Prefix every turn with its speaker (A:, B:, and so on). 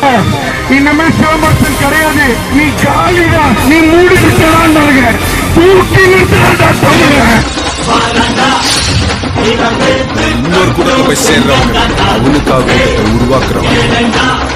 A: இனிமே சிலம்பரசன் கிடையாது, நீ காலிதான், நீ மூடி விட்டுறான் தூக்கி நிறுத்தா தமிழன்.
B: இன்னொரு கூட்டத்தை போய் சேர்றவங்க அவனுக்காக உருவாக்குறவங்க